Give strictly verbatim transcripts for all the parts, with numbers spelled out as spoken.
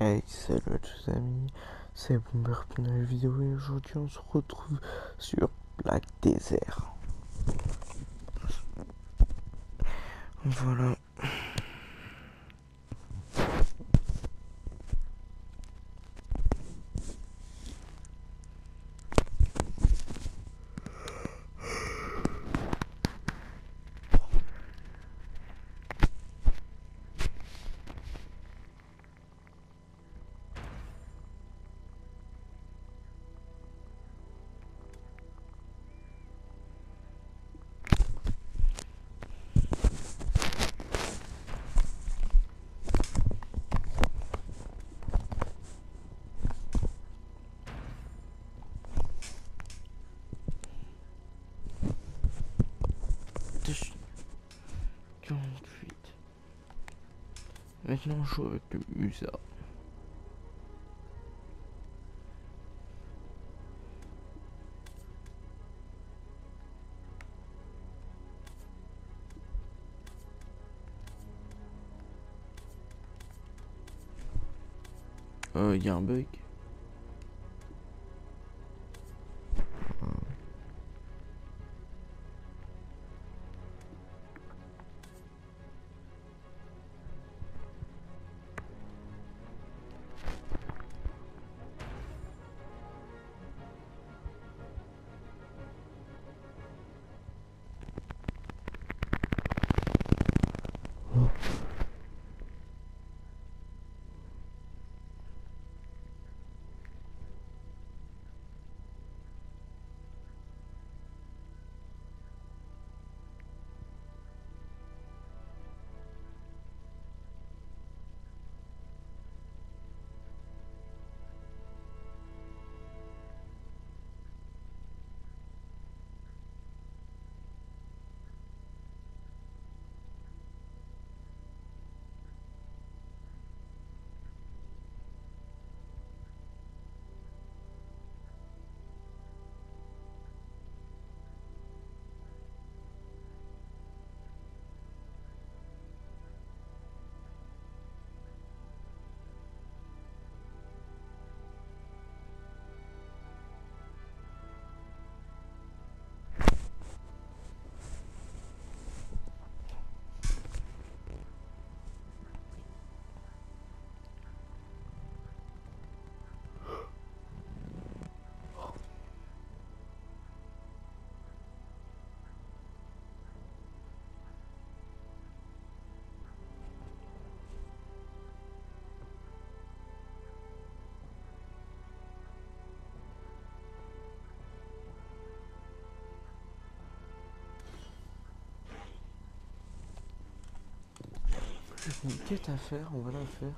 Hey, salut à tous amis, c'est Bomber pour une nouvelle vidéo et aujourd'hui on se retrouve sur Black Desert. Voilà. quarante-huit. Maintenant on joue avec le Musa. Euh, y a un bug. J'ai une quête à faire, on va la faire.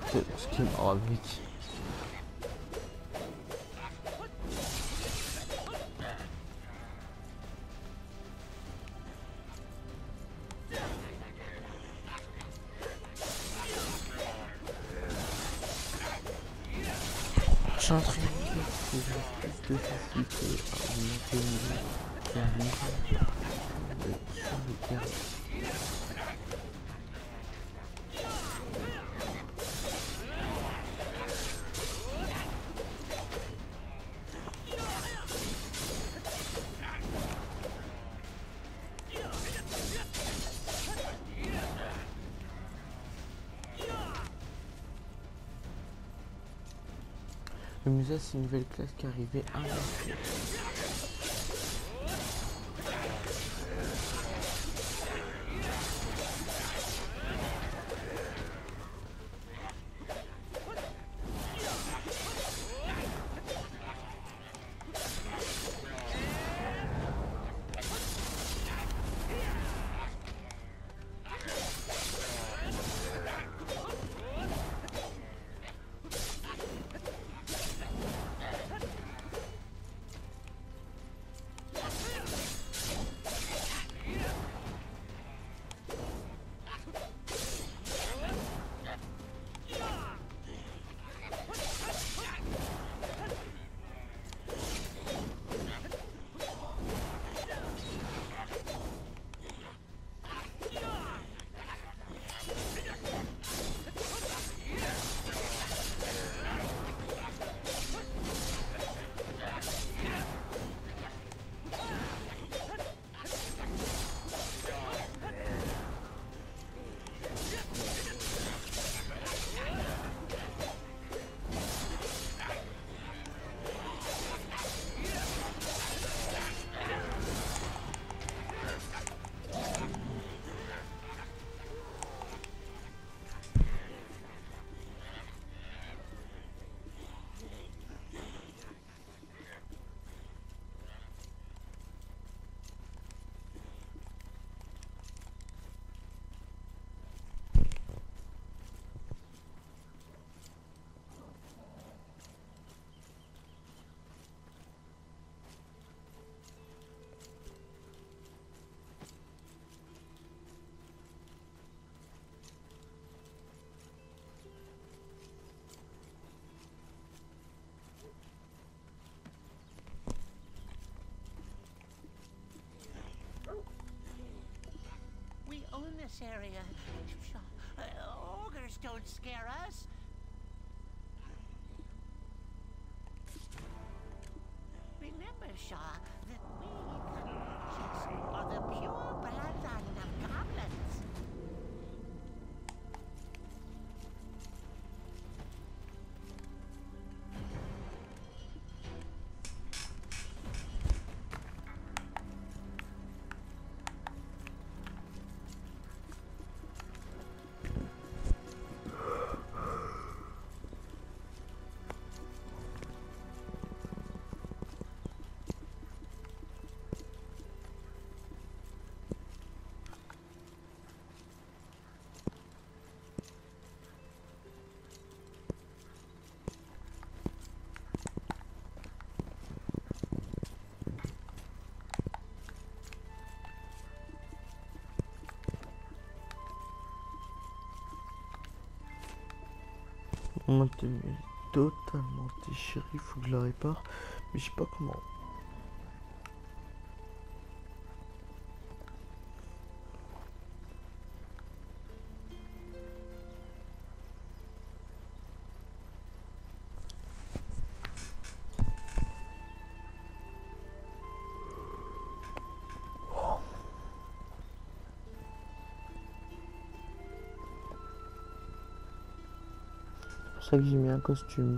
Ce qui est marrant avec. Je suis en train de dire que j'ai plus de facilité à monter au niveau qui arrive sur le terrain. Le musée, c'est une nouvelle classe qui est arrivée à l'instant. own this area. Uh, ogres don't scare us. Remember, Shaw, that we Comanches are the pure bloodline of goblins. Mon téléphone est totalement déchiré, il faut que je le répare, mais je sais pas comment. C'est pour ça que j'ai mis un costume.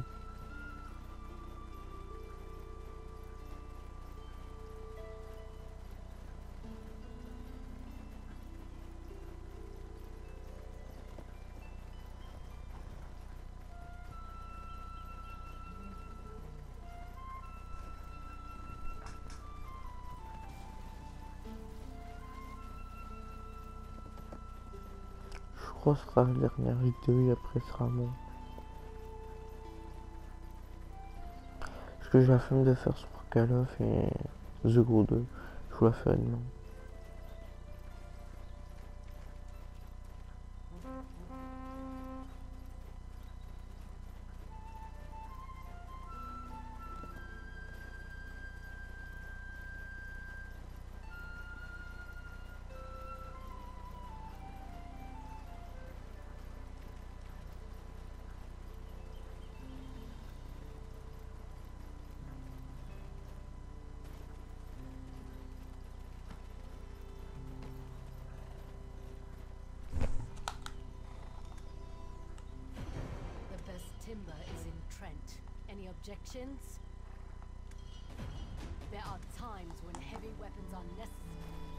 Je crois que ce sera la dernière vidéo et après ce sera bon. Parce que j'ai la flemme de faire Super Call of et The Group deux. Je vous la ferai demain. Timber is in Trent. Any objections? There are times when heavy weapons are necessary.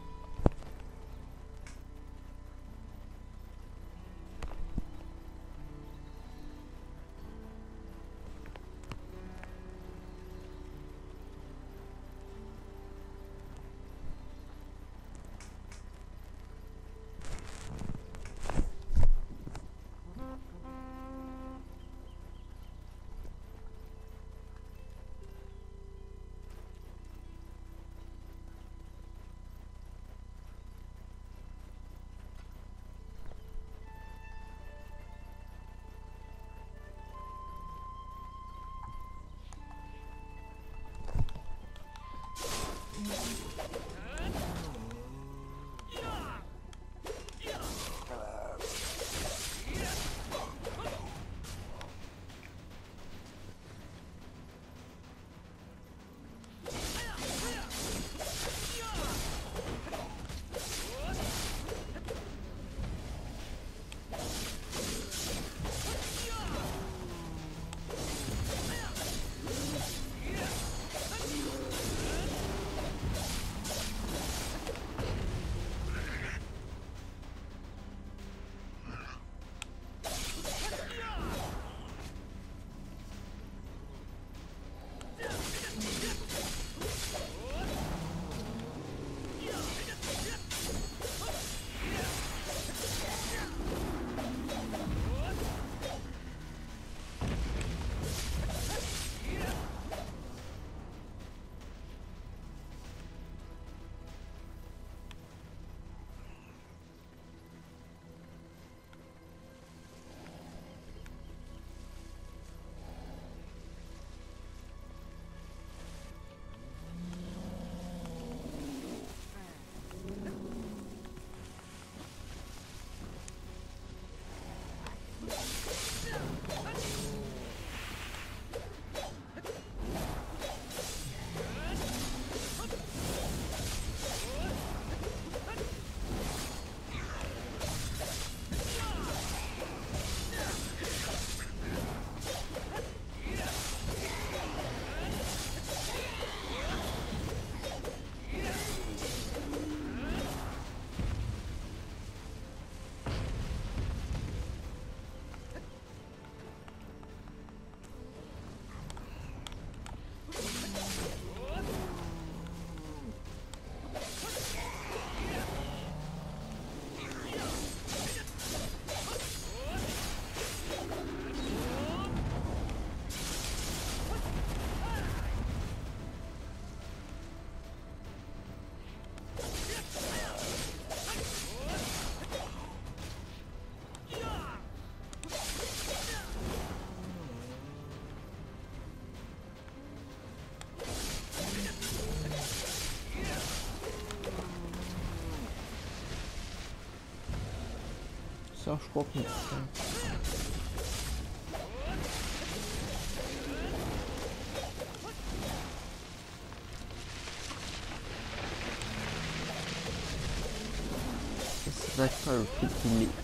Ça, je crois que... C'est vrai que le truc il est...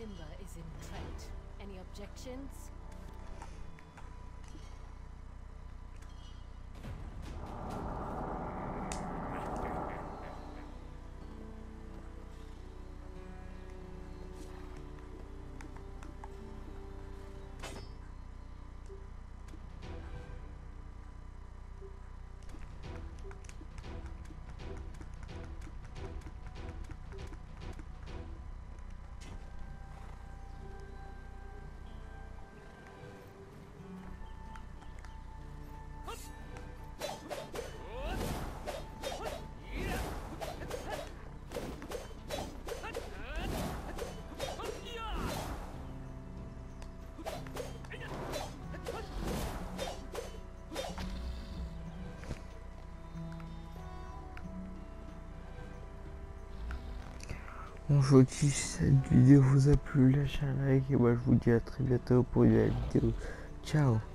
timber is in Trent. Any objections? Bon, je vous dis, si cette vidéo vous a plu, lâchez un like et moi je vous dis à très bientôt pour une nouvelle vidéo. Ciao.